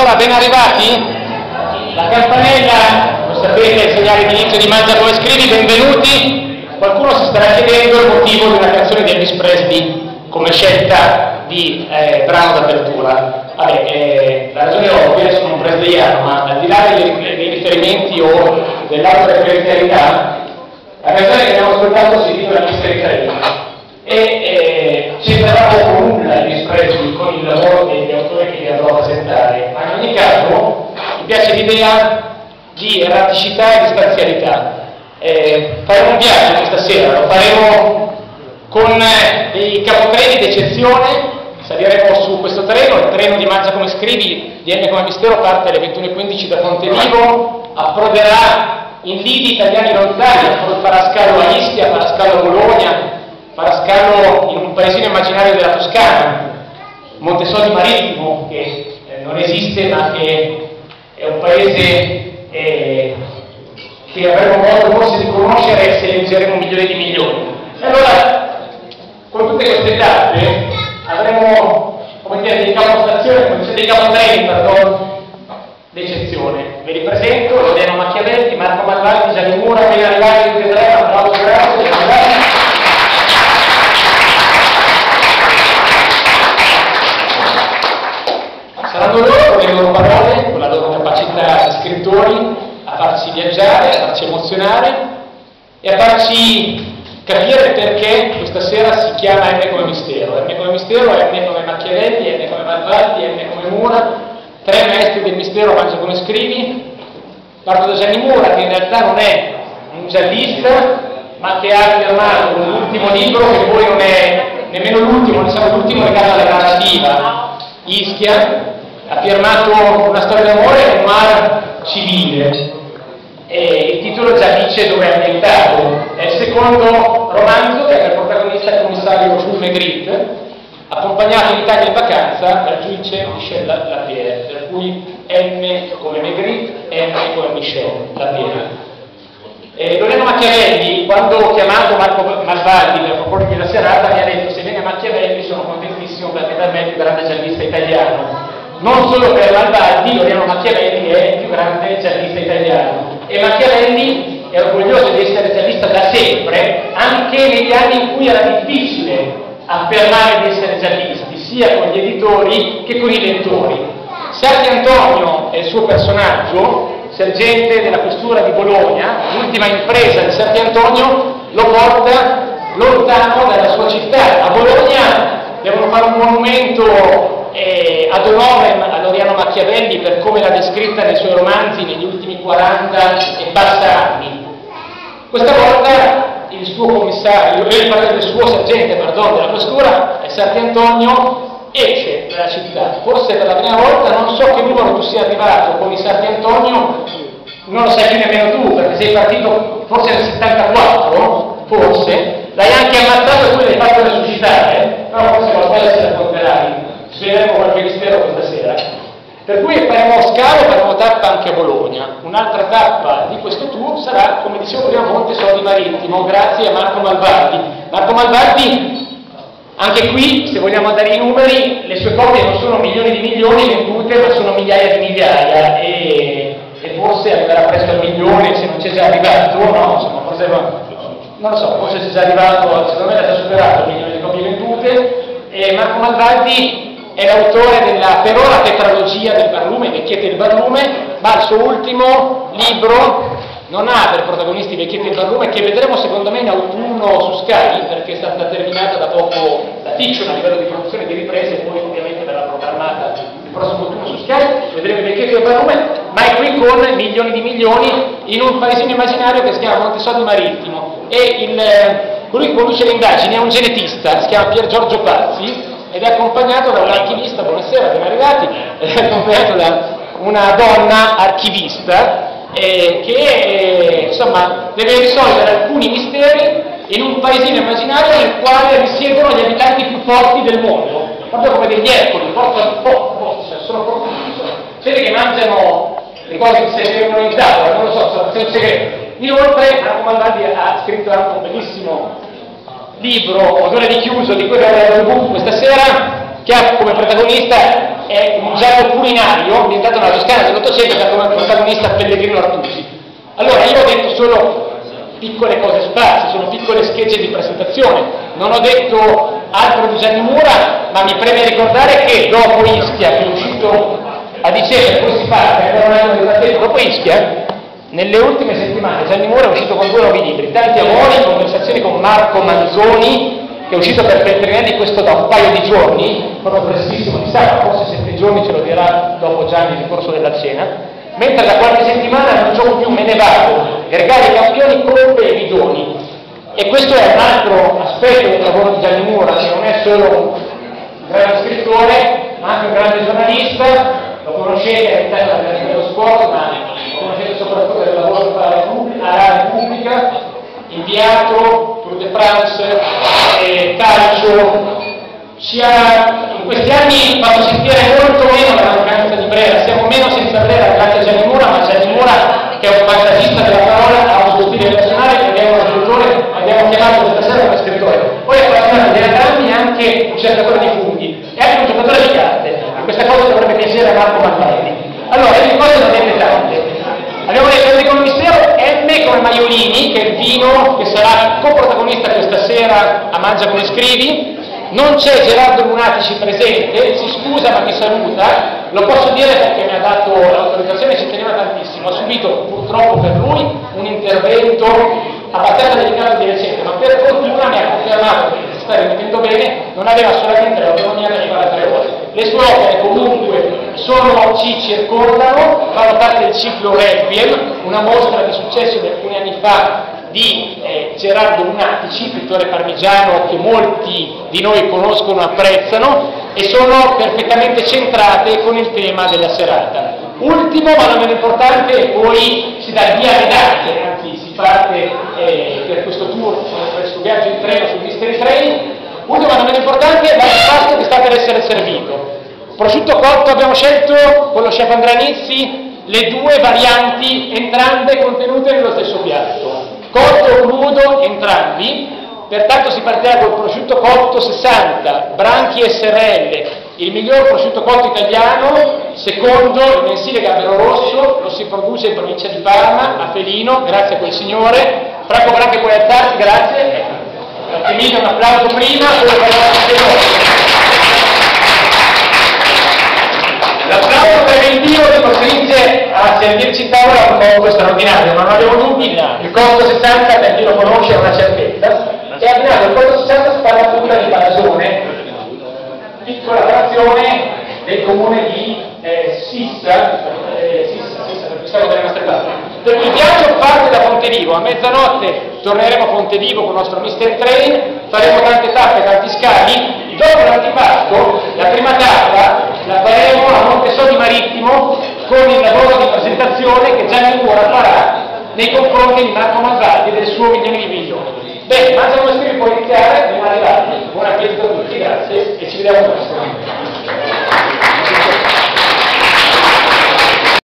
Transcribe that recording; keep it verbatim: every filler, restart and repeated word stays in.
Allora, ben arrivati? La campanella, lo sapete, è il segnale di inizio di Mangia come scrivi, benvenuti. Qualcuno si starà chiedendo il motivo di una canzone di Elvis Presley come scelta di eh, brano d'apertura. Vabbè, eh, la ragione è ovvia, sono un presleyano, ma al di là dei, dei riferimenti o dell'autoreferenzialità, la canzone che abbiamo ascoltato si intitola Mister Carino. E eh, c'entrava poco nulla Elvis Presley con il lavoro degli autori che vi andrò a presentare, ma in ogni caso mi piace l'idea di erraticità e di spazialità. Eh, faremo un viaggio questa sera, lo faremo con eh, dei capotreni d'eccezione. Saliremo su questo treno, il treno di Mangia come scrivi di M come Mistero parte alle ventuno e quindici da Fontelivo, approderà in lidi italiani lontani, farà scalo a Ischia, farà scalo a Bologna, farà scalo in un paesino immaginario della Toscana, Montesoli Marittimo, che eh, non esiste ma che è un paese eh, che avremo modo forse di conoscere se ne useremo milioni di milioni. E allora, con tutte queste tappe, avremo, come dire, dei capostazioni, dei capotreni, perdono, d'eccezione. Ve li presento: Loriano Machiavelli, Marco Malvaldi, Gianni Mura, ben arrivati tutti e tre, un applauso grazie. Saranno loro, con le loro parole, con la loro capacità di scrittori, a farci viaggiare, a farci emozionare e a farci capire perché questa sera si chiama M come Mistero. M come Mistero è M come Machiavelli, M come Malvaldi, M come Mura, tre maestri del mistero Mangia come scrivi. Parto da Gianni Mura, che in realtà non è un giallista, ma che ha firmato un ultimo libro che poi non è nemmeno l'ultimo, diciamo l'ultimo legato alla narrativa, Ischia. Ha firmato Una storia d'amore e un mar civile. E il titolo già dice dove è ambientato. È il secondo romanzo che ha per protagonista il commissario Jules Maigret, accompagnato in Italia in vacanza dal giudice Michel Lapierre, per cui M come Maigret, M come Michel Lapierre. E Loriano Machiavelli, quando ho chiamato Marco Malvaldi per proporgli la serata, mi ha detto: se viene Machiavelli sono contentissimo perché per me è il più grande giallista italiano. Non solo per Malvaldi, Loriano Machiavelli è il più grande giallista italiano. E Machiavelli è orgoglioso di essere giallista da sempre, anche negli anni in cui era difficile affermare di essere giallisti, sia con gli editori che con i lettori. Sarti Antonio è il suo personaggio, sergente della questura di Bologna. L'ultima impresa di Sarti Antonio lo porta lontano dalla sua città. A Bologna devono fare un monumento Eh, ad honorem a Loriano Machiavelli per come l'ha descritta nei suoi romanzi negli ultimi quaranta e passa anni. Questa volta il suo commissario, il suo sergente, pardon, della questura, Sarti Antonio, esce dalla città. Forse per la prima volta, non so che numero tu sia arrivato con i Sarti Antonio, non lo sai più nemmeno tu, perché sei partito forse nel settantaquattro, forse, l'hai anche ammazzato e poi l'hai fatto resuscitare, però forse qualcosa si racconterai. Sveleremo qualche mistero questa sera. Per cui faremo scalo, faremo tappa anche a Bologna. Un'altra tappa di questo tour sarà, come dicevo prima, Montesoli Marittimo, grazie a Marco Malvaldi. Marco Malvaldi, anche qui, se vogliamo dare i numeri, le sue copie non sono milioni di milioni vendute, ma sono migliaia di migliaia, e, e forse arriverà presto al milione, se non c'è già arrivato, no? Insomma, forse, non lo so, forse c'è già arrivato, secondo me l'ha già superato il milione di copie vendute. E Marco Malvaldi è l'autore della per ora tetralogia del Barlume, Vecchiette del Barlume, ma il suo ultimo libro non ha per protagonisti Vecchiette del Barlume, che vedremo secondo me in autunno su Sky, perché è stata terminata da poco la fiction a livello di produzione e di riprese, e poi ovviamente verrà programmata il prossimo autunno su Sky, vedremo Vecchiette del Barlume, ma è qui con milioni di milioni in un paesino immaginario che si chiama Montesoli Marittimo. E il, colui che conduce le indagini è un genetista, si chiama Pier Giorgio Pazzi, ed è accompagnato da un archivista. Buonasera, ben arrivati. È accompagnato da una donna archivista eh, che eh, insomma deve risolvere alcuni misteri in un paesino immaginario nel quale risiedono gli abitanti più forti del mondo, proprio come degli Ercoli, forti, forti, cioè sono forti, quelli che mangiano le cose che si servono in tavola, non lo so, sono un segreto. Inoltre Marco Malvaldi ha scritto anche un bellissimo libro, Odore di chiuso, di cui avremo il book questa sera, che ha come protagonista è un giallo culinario ambientato nella Toscana dell'Ottocento, che ha come protagonista Pellegrino Artusi. Allora, io ho detto solo piccole cose sparse, sono piccole schegge di presentazione, non ho detto altro di Gianni Mura, ma mi preme ricordare che dopo Ischia, che è uscito a dicembre, poi si parte, ancora un anno di frattempo, dopo Ischia, nelle ultime settimane Gianni Mura è uscito con due nuovi libri, Tanti amori, conversazioni con Marco Manzoni, che è uscito per Feltrinelli questo da un paio di giorni, proprio prestissimo, chissà, forse sette giorni ce lo dirà dopo Gianni nel corso della cena, mentre da qualche settimana non gioco più, me ne vado, Gregari campioni, colpe e bidoni. E questo è un altro aspetto del lavoro di Gianni Mura, che non è solo un grande scrittore, ma anche un grande giornalista, lo conoscete all'interno dello sport, ma lo conoscete soprattutto del lavoro alla Repubblica, inviato, Tour de France, eh, calcio, ci ha in questi anni fatto sentire molto meno la mancanza di Brera, siamo meno senza Brera grazie a Gianni Mura, ma Gianni Mura, che è un fantasista della parola, ha uno stile personale, che abbiamo un scrittore, abbiamo chiamato questa sera come scrittore, poi è appassionato di anagrami e anche un cercatore di funghi, e anche un giocatore di carte, questa cosa dovrebbe piacere a Marco Manfredi. Allora, le cose non ne tante. Abbiamo detto Enrico Mistero, M come Maiolini, che è il vino che sarà coprotagonista questa sera a Mangia come scrivi. Non c'è Gerardo Lunatici presente, si scusa ma mi saluta, lo posso dire perché mi ha dato l'autorizzazione e ci teneva tantissimo, ha subito purtroppo per lui un intervento abbastanza delicato di recente, ma per fortuna mi ha confermato che si sta rimettendo bene, non aveva solamente l'autonomia per arrivare a tre ore. Le sue opere comunque sono, ci circondano, fanno parte del ciclo Requiem, una mostra di successo di alcuni anni fa di eh, Gerardo Lunatici, pittore parmigiano che molti di noi conoscono e apprezzano, e sono perfettamente centrate con il tema della serata. Ultimo, ma non meno importante, e poi si dà il via alle date, anzi si parte eh, per questo tour, per questo viaggio in treno sul Mystery Train. Ultimo, ma non meno importante, l'antipasto che sta per essere servito. Prosciutto cotto, abbiamo scelto con lo chef Andrea Nizzi le due varianti, entrambe contenute nello stesso piatto. Cotto o crudo entrambi, pertanto si partirà col prosciutto cotto sessanta, Branchi S R L, il miglior prosciutto cotto italiano, secondo il mensile Gambero Rosso, lo si produce in provincia di Parma, a Felino, grazie a quel signore. Franco Branchi, puoi alzarti, grazie. Emilio, un applauso prima, poi l'applauso preventivo che costringe a servirci in tavola un modo straordinario, ma non abbiamo dubbi, il costo sessanta per chi lo conosce è una certezza, e abbinato il costo sessanta spalla pura di Palazzone, piccola frazione del comune di eh, Sissa, eh, Sissa, Sissa, perché siamo dalle nostre parti. Per cui il viaggio parte da Fontelivo, a mezzanotte torneremo a Fontelivo con il nostro Mystery Train, faremo tante tappe, tanti scali. Dopo l'antipasto, la prima tappa la faremo a Montesoli Marittimo con il lavoro di presentazione che Gianni Mura farà nei confronti di Marco Manfredi e del suo milione di milioni. Bene, Mangia come scrivi può iniziare, prima arrivati. Buon appetito a tutti, grazie e ci vediamo presto.